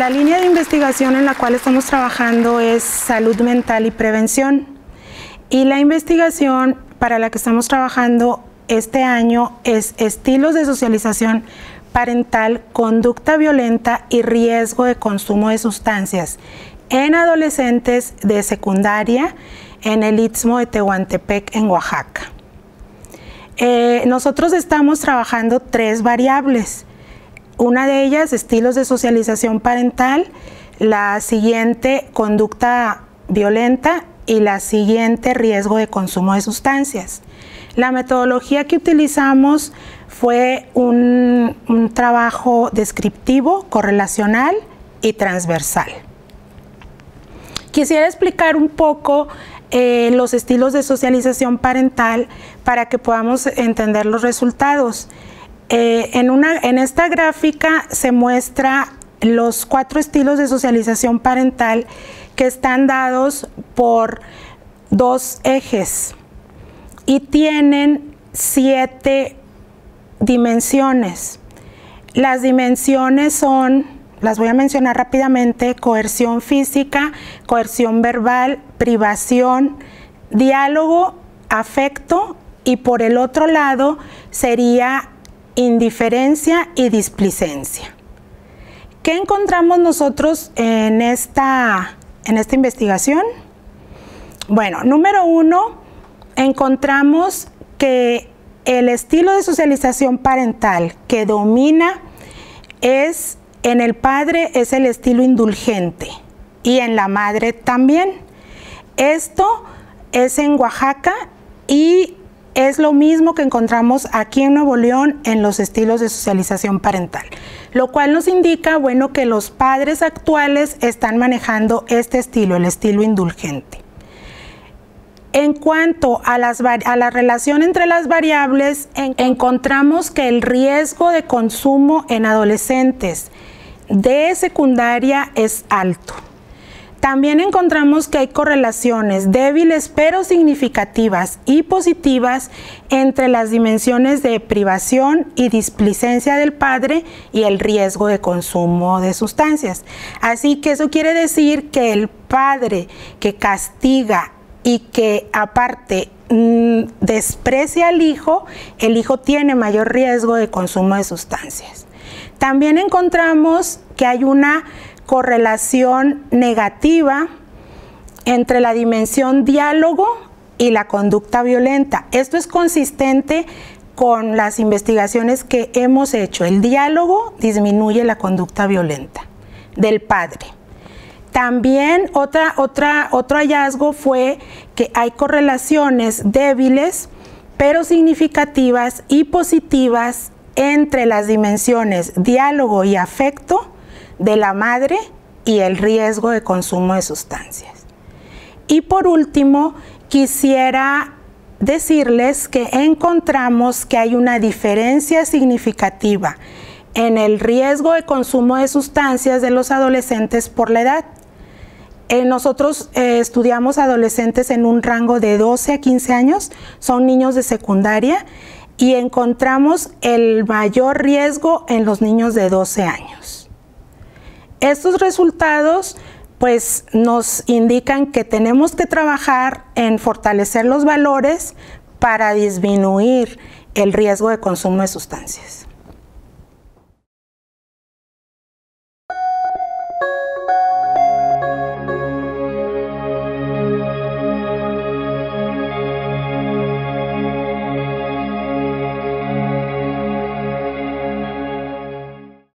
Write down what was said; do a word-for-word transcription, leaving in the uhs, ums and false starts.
La línea de investigación en la cual estamos trabajando es salud mental y prevención. Y la investigación para la que estamos trabajando este año es estilos de socialización parental, conducta violenta y riesgo de consumo de sustancias en adolescentes de secundaria en el Istmo de Tehuantepec, en Oaxaca. Eh, nosotros estamos trabajando tres variables. Una de ellas, estilos de socialización parental, la siguiente, conducta violenta, y la siguiente, riesgo de consumo de sustancias. La metodología que utilizamos fue un, un trabajo descriptivo, correlacional y transversal. Quisiera explicar un poco eh, los estilos de socialización parental para que podamos entender los resultados. Eh, en, una, en esta gráfica se muestra los cuatro estilos de socialización parental que están dados por dos ejes y tienen siete dimensiones. Las dimensiones son, las voy a mencionar rápidamente: coerción física, coerción verbal, privación, diálogo, afecto, y por el otro lado sería indiferencia y displicencia. ¿Qué encontramos nosotros en esta, en esta investigación? Bueno, número uno, encontramos que el estilo de socialización parental que domina es, en el padre es el estilo indulgente y en la madre también. Esto es en Oaxaca y es lo mismo que encontramos aquí en Nuevo León en los estilos de socialización parental, lo cual nos indica, bueno, que los padres actuales están manejando este estilo, el estilo indulgente. En cuanto a, las, a la relación entre las variables, en, encontramos que el riesgo de consumo en adolescentes de secundaria es alto. También encontramos que hay correlaciones débiles pero significativas y positivas entre las dimensiones de privación y displicencia del padre y el riesgo de consumo de sustancias. Así que eso quiere decir que el padre que castiga y que aparte mmm, desprecia al hijo, el hijo tiene mayor riesgo de consumo de sustancias. También encontramos que hay una correlación negativa entre la dimensión diálogo y la conducta violenta. Esto es consistente con las investigaciones que hemos hecho. El diálogo disminuye la conducta violenta del padre. También otra, otra, otro hallazgo fue que hay correlaciones débiles pero significativas y positivas entre las dimensiones diálogo y afecto de la madre y el riesgo de consumo de sustancias. Y por último, quisiera decirles que encontramos que hay una diferencia significativa en el riesgo de consumo de sustancias de los adolescentes por la edad. Eh, nosotros eh, estudiamos adolescentes en un rango de doce a quince años, son niños de secundaria, y encontramos el mayor riesgo en los niños de doce años. Estos resultados pues nos indican que tenemos que trabajar en fortalecer los valores para disminuir el riesgo de consumo de sustancias.